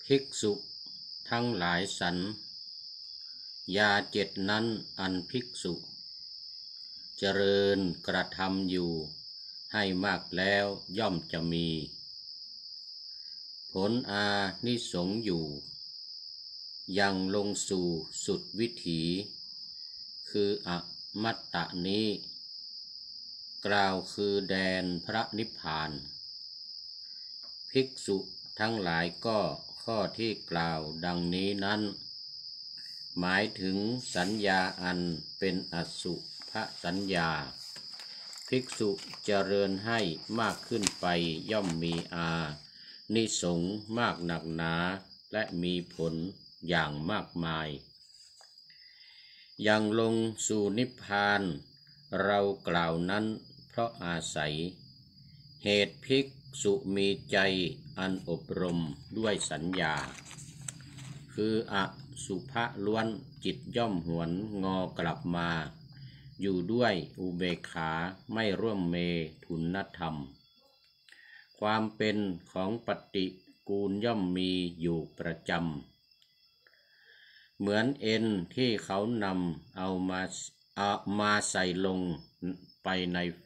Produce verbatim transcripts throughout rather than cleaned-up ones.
ภิกษุทั้งหลายสันยาเจ็ดนั้นอันภิกษุเจริญกระทำอยู่ให้มากแล้วย่อมจะมีผลอานิสงส์อยู่ยังลงสู่สุดวิถีคืออมัตตนี้กล่าวคือแดนพระนิพพานภิกษุทั้งหลายก็ข้อที่กล่าวดังนี้นั้นหมายถึงสัญญาอันเป็นอสุภสัญญาภิกษุเจริญให้มากขึ้นไปย่อมมีอานิสงส์มากหนักหนาและมีผลอย่างมากมายยังลงสู่นิพพานเรากล่าวนั้นเพราะอาศัยเหตุภิกษุมีใจอันอบรมด้วยสัญญาคืออสุภะล้วนจิตย่อมหวนงอกลับมาอยู่ด้วยอุเบกขาไม่ร่วมเมถุนธรรมความเป็นของปฏิกูลย่อมมีอยู่ประจำเหมือนเอ็นที่เขานำเอามาเอามาใส่ลงไปในไฟ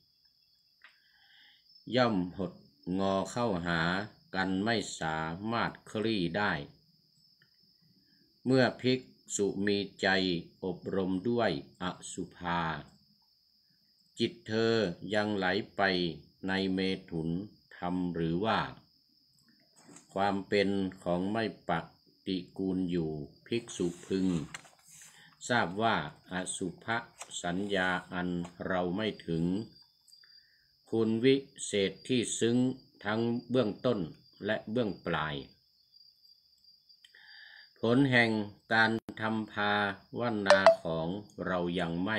ย่อมหดงอเข้าหากันไม่สามารถคลี่ได้เมื่อภิกษุมีใจอบรมด้วยอสุภาจิตเธอยังไหลไปในเมถุนธรรมหรือว่าความเป็นของไม่ปฏิกูลอยู่ภิกษุพึงทราบว่าอสุภสัญญาอันเราไม่ถึงคุณวิเศษที่ซึ้งทั้งเบื้องต้นและเบื้องปลายผลแห่งการทำภาวนาของเรายังไม่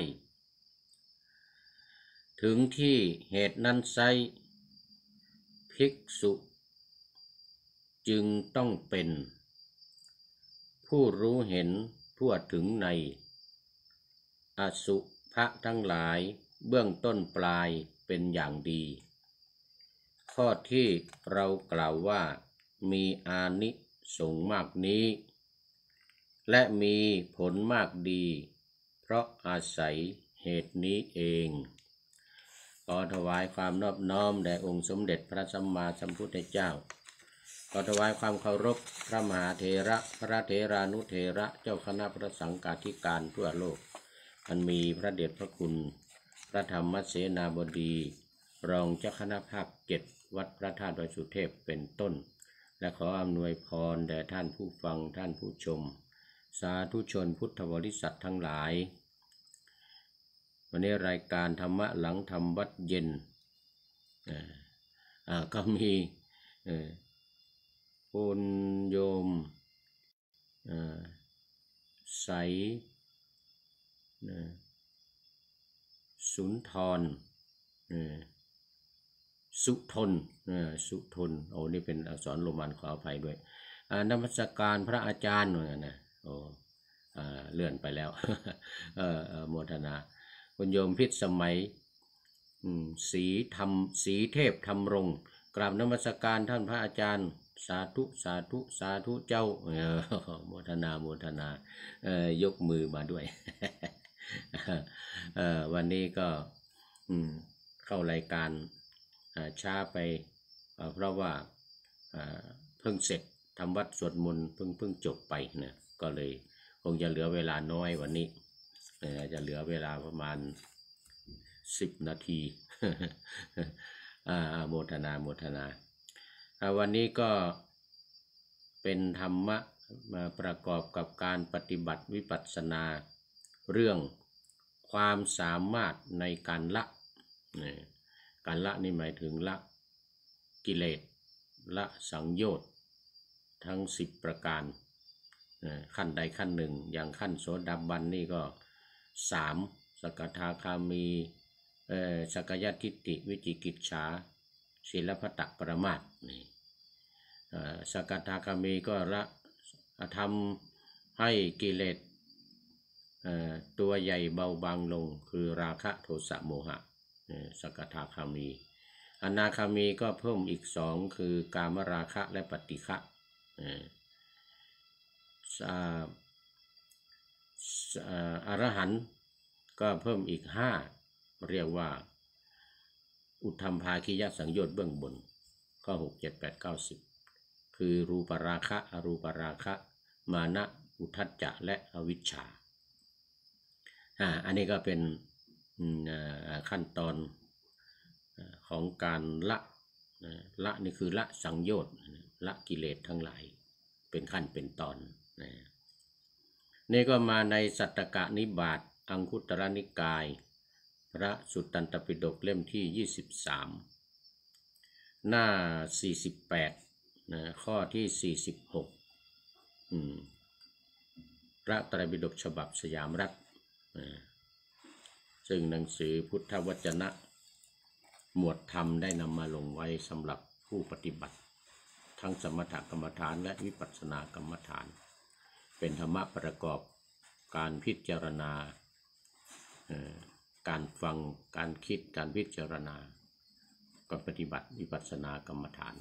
ถึงที่เหตุนั้นไซร้ภิกษุจึงต้องเป็นผู้รู้เห็นทั่วถึงในอสุภะทั้งหลายเบื้องต้นปลายเป็นอย่างดีข้อที่เรากล่าวว่ามีอานิสงส์มากนี้และมีผลมากดีเพราะอาศัยเหตุนี้เองขอถวายความนอบน้อมแด่องค์สมเด็จพระสัมมาสัมพุทธเจ้าขอถวายความเคารพพระมหาเถระพระเถรานุเถระเจ้าคณะพระสังฆาธิการทั่วโลกอันมีพระเดชพระคุณพระธรรมเสนาบดีรองเจ้าคณะภาคเจ็ดวัดพระธาตุดอยสุเทพเป็นต้นและขออำนวยพรแด่ท่านผู้ฟังท่านผู้ชมสาธุชนพุทธบริษัททั้งหลายวันนี้รายการธรรมะหลังธรรมวัดเย็นก็มีคุณโยมใสสุนทรสุทนสุทนโอ้นี่เป็นอักษรโรมันขออภัยด้วยนมัสการพระอาจารย์เหมือนกันนะโอ้เลื่อนไปแล้วโมทนาคุณโยมพิษสมัยสีธรรมสีเทพธรรมรงค์กราบนมัสการท่านพระอาจารย์สาธุสาธุสาธุเจ้าโมทนาโมทนายกมือมาด้วยวันนี้ก็เข้ารายการช้าไปเพราะว่าเพิ่งเสร็จทำวัดสวดมนต์เพิ่งเพิ่งจบไปนะก็เลยคงจะเหลือเวลาน้อยวันนี้จะเหลือเวลาประมาณสิบนาทีโมทนาโมทนาวันนี้ก็เป็นธรรมะมาประกอบกับการปฏิบัติวิปัสสนาเรื่องความสามารถในการละการละนี่หมายถึงละกิเลสละสังโยชน์ทั้งสิบประการขั้นใดขั้นหนึ่งอย่างขั้นโสดาบันนี่ก็สามสกทาคามีสักยทิฏฐิวิจิกิจฉาศีลพัตตปรมาสสนี่สกทาคามีก็ละทำให้กิเลสตัวใหญ่เบาบางลงคือราคะโทสะโมหะสกทาคามีอนาคามีก็เพิ่มอีกสองคือกามราคะและปฏิฆะอรหันต์ก็เพิ่มอีกห้าเรียกว่าอุทธัมภาคียสังโยชน์เบื้องบนก็หกเจ็ดแปดเก้าสิบคือรูปราคะอรูปราคะมานะอุทธัจจะและอวิชชาอ่าอันนี้ก็เป็นขั้นตอนของการละละนี่คือละสังโยชน์ละกิเลสทั้งหลายเป็นขั้นเป็นตอนนี่ก็มาในสัตตกนิบาตอังคุตรนิกายพระสุตตันตปิฎกเล่มที่ยี่สิบสามหน้าสี่สิบแปดนะข้อที่สี่สิบหกอืมพระไตรปิฎกฉบับสยามรัฐซึ่งหนังสือพุทธวจนะหมวดธรรมได้นำมาลงไว้สำหรับผู้ปฏิบัติทั้งสมถกรรมฐานและวิปัสสนากรรมฐานเป็นธรรมะประกอบการพิจารณาการฟังการคิดการพิจารณาการปฏิบัติวิปัสสนากรรมฐาน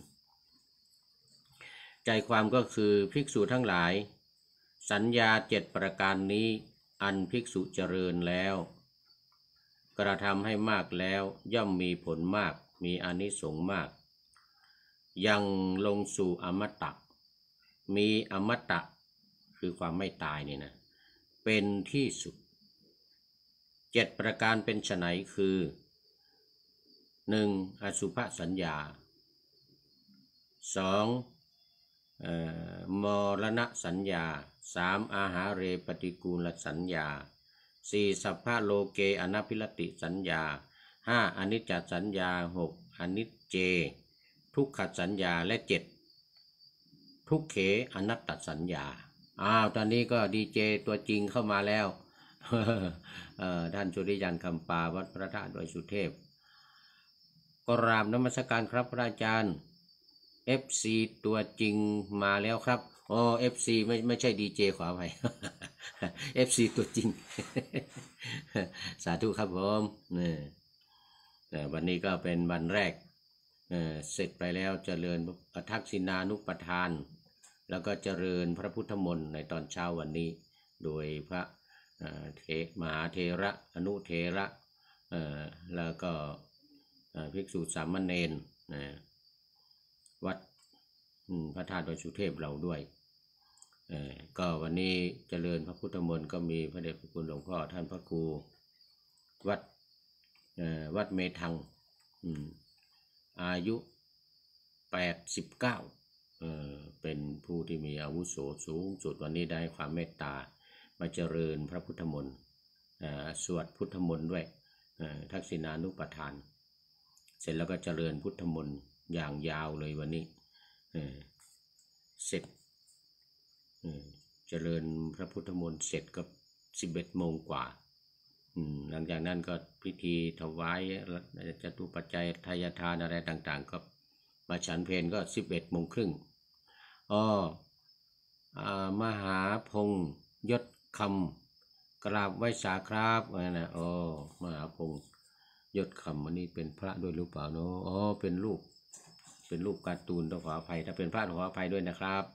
ใจความก็คือภิกษุทั้งหลายสัญญาเจ็ดประการนี้อันภิกษุเจริญแล้วกระทำให้มากแล้วย่อมมีผลมากมีอานิสงส์มากยังลงสู่อมตะมีอมตะคือความไม่ตายนี่นะเป็นที่สุดเจ็ดประการเป็นไฉนคือหนึ่งอสุภสัญญาสองมรณะสัญญาสามอาหาเรปฏิกูลสัญญาสี่สัพพะโลเกอนัพพิรติสัญญาห้าอนิจจสัญญาหกอนิจเจทุกขสัญญาและเจ็ดทุกเขอนัตตสัญญาอ้าวตอนนี้ก็ดีเจตัวจริงเข้ามาแล้วท่านสุริยันคำปาวัดพระธาตุดอยสุเทพกราบนมัสการครับพระอาจารย์ เอฟ ซี ตัวจริงมาแล้วครับอ๋อ เอฟ ซี ไม่ไม่ใช่ดีเจขออภัย เอฟ ซี ตัวจริง สาธุครับผมนี่วันนี้ก็เป็นวันแรกเสร็จไปแล้วเจริญทักษิณานุปทานแล้วก็เจริญพระพุทธมนต์ในตอนเช้าวันนี้โดยพระเทมหาเทระอนุเทระแล้วก็ภิกษุสามเณรวัดพระธาตุดอยสุเทพเราด้วยก็วันนี้เจริญพระพุทธมนต์ก็มีพระเดชพระคุณหลวงพ่อท่านพระครูวัดวัดเมธังอายุแปดสิบเก้าเป็นผู้ที่มีอาวุโสสูงสุดวันนี้ได้ความเมตตามาเจริญพระพุทธมนต์สวดพุทธมนต์ด้วยทักษิณานุปทานเสร็จแล้วก็เจริญพุทธมนต์อย่างยาวเลยวันนี้เสร็จเจริญพระพุทธมนต์เสร็จก็สิบเอ็ดโมงกว่าหลังจากนั้นก็พิธีถวายจตุปัจจัยทายทานอะไรต่างๆก็มาฉันเพลก็สิบเอ็ดโมงครึ่งอ๋อมหาพงษ์ยศคำกราบไหว้สาครับนะอ๋อมหาพงษ์ยศคำวันนี้เป็นพระด้วยหรือเปล่าเนาะอ๋อเป็นรูปเป็นรูปการ์ตูนต้องขออภัยถ้าเป็นพระขออภัยด้วยนะครับ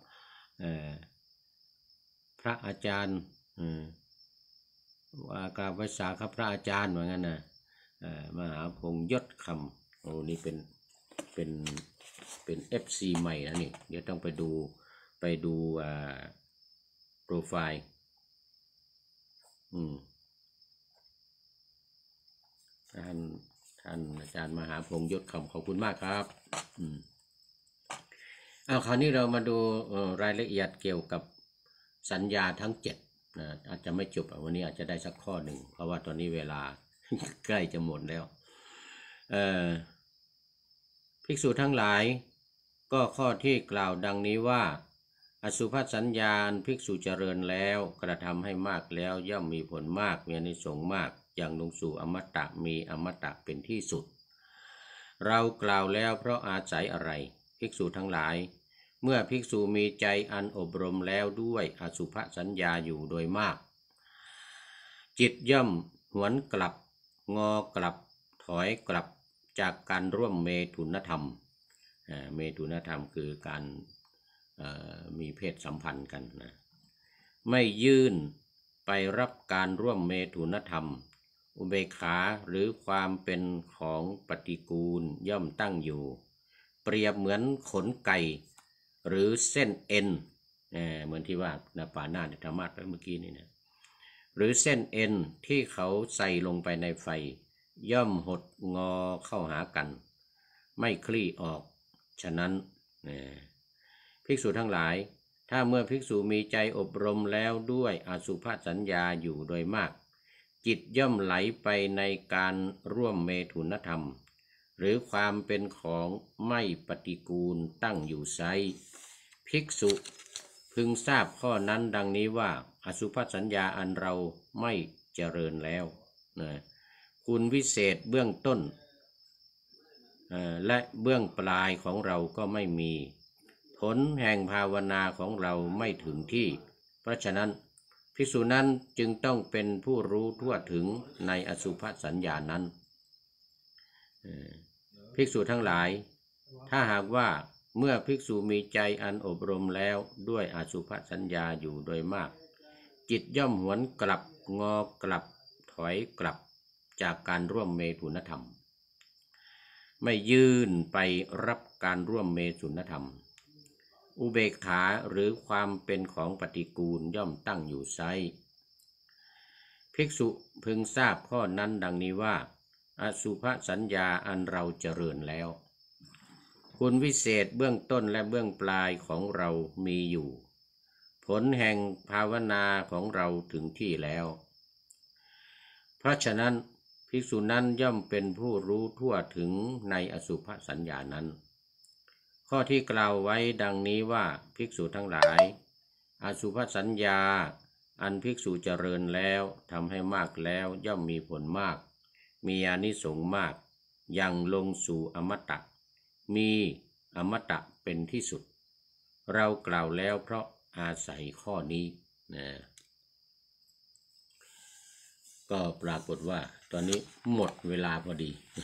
พระอาจารย์ว่ากราบไหว้สาครับพระอาจารย์ว่างั้นนะมหาพงษ์ยศคำโอ้นี่เป็นเป็นเป็น เอฟ ซี ใหม่นะนี่เดี๋ยวต้องไปดูไปดูโปรไฟล์อืมท่านท่านอาจารย์มหาพงษ์ยศคำขอบคุณมากครับอืมเอาคราวนี้เรามาดูรายละเอียดเกี่ยวกับสัญญาทั้งเจ็ดนะอาจจะไม่จบวันนี้อาจจะได้สักข้อหนึ่งเพราะว่าตอนนี้เวลา ใกล้จะหมดแล้วเอ่อภิกษุทั้งหลายก็ข้อที่กล่าวดังนี้ว่าอสุภสัญญาภิกษุเจริญแล้วกระทำให้มากแล้วย่อมมีผลมากมีอานิสงส์มากอย่างลงสู่อมตะมีอมตะเป็นที่สุดเรากล่าวแล้วเพราะอาศัยอะไรภิกษุทั้งหลายเมื่อภิกษุมีใจอันอบรมแล้วด้วยอสุภสัญญาอยู่โดยมากจิตย่อมหวนกลับงอกลับถอยกลับจากการร่วมเมถุนธรรมเมถุนธรรมคือการมีเพศสัมพันธ์กันนะไม่ยื่นไปรับการร่วมเมถุนธรรมอุเบกขาหรือความเป็นของปฏิกูลย่อมตั้งอยู่เปรียบเหมือนขนไก่หรือเส้นเอ็นเหมือนที่ว่านาป่าหน้าธรรมะไปเมื่อกี้นี่นะหรือเส้นเอ็นที่เขาใส่ลงไปในไฟย่อมหดงอเข้าหากันไม่คลี่ออกฉะนั้นภิกษุทั้งหลายถ้าเมื่อภิกษุมีใจอบรมแล้วด้วยอสุภสัญญาอยู่โดยมากจิตย่อมไหลไปในการร่วมเมถุนธรรมหรือความเป็นของไม่ปฏิกูลตั้งอยู่ไซภิกษุพึงทราบข้อนั้นดังนี้ว่าอสุภสัญญาอันเราไม่เจริญแล้วนะคุณวิเศษเบื้องต้นและเบื้องปลายของเราก็ไม่มีผลแห่งภาวนาของเราไม่ถึงที่เพราะฉะนั้นภิกษุนั้นจึงต้องเป็นผู้รู้ทั่วถึงในอสุภสัญญานั้นภิกษุทั้งหลายถ้าหากว่าเมื่อภิกษุมีใจอันอบรมแล้วด้วยอสุภสัญญาอยู่โดยมากจิตย่อมหวนกลับงอกลับถอยกลับจากการร่วมเมถุนธรรมไม่ยื่นไปรับการร่วมเมถุนธรรมอุเบกขาหรือความเป็นของปฏิกูลย่อมตั้งอยู่ไซภิกษุพึงทราบข้อนั้นดังนี้ว่าอสุภสัญญาอันเราเจริญแล้วคุณวิเศษเบื้องต้นและเบื้องปลายของเรามีอยู่ผลแห่งภาวนาของเราถึงที่แล้วเพราะฉะนั้นภิกษุนั้นย่อมเป็นผู้รู้ทั่วถึงในอสุภสัญญานั้นข้อที่กล่าวไว้ดังนี้ว่าภิกษุทั้งหลายอสุภสัญญาอันภิกษุเจริญแล้วทำให้มากแล้วย่อมมีผลมากมีอานิสงส์มากยังลงสู่อมตะมีอมตะเป็นที่สุดเรากล่าวแล้วเพราะอาศัยข้อนี้นะก็ปรากฏว่าตอนนี้หมดเวลาพอดี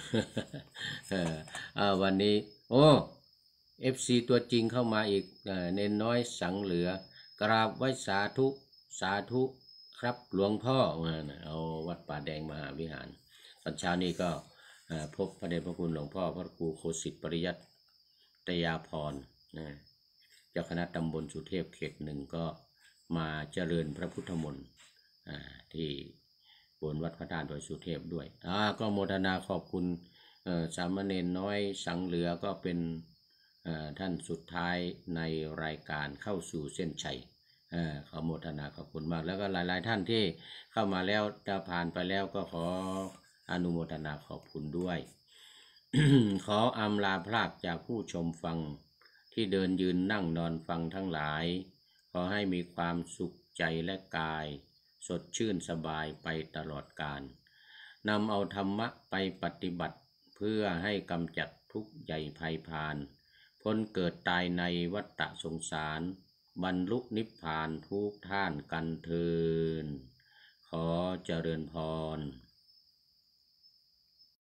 วันนี้โอ้ เอฟ ซี ตัวจริงเข้ามาอีกเนนน้อยสังเหลือกราบไว้สาธุสาธุครับหลวงพ่อเอาวัดป่าแดงมหาวิหารตอนเช้านี้ก็พบพระเดชพระคุณหลวงพ่อพระครูโคสิทธิปริยัติตยาพรนะเจ้าคณะตำบลสุเทพเขตหนึ่งก็มาเจริญพระพุทธมนต์ที่บนวัดพระธาตุดอยสุเทพด้วยก็โมทนาขอบคุณสามเณรน้อยสังเหลือก็เป็นท่านสุดท้ายในรายการเข้าสู่เส้นชัยขอโมทนาขอบคุณมากแล้วก็หลายๆท่านที่เข้ามาแล้วจะผ่านไปแล้วก็ขออนุโมทนาขอบคุณด้วย ขออำลาพรากจากผู้ชมฟังที่เดินยืนนั่งนอนฟังทั้งหลายขอให้มีความสุขใจและกายสดชื่นสบายไปตลอดกาลนำเอาธรรมะไปปฏิบัติเพื่อให้กำจัดทุกข์ใหญ่ภัยพานพ้นเกิดตายในวัฏสงสารบรรลุนิพพานทุกท่านกันเทินขอเจริญพร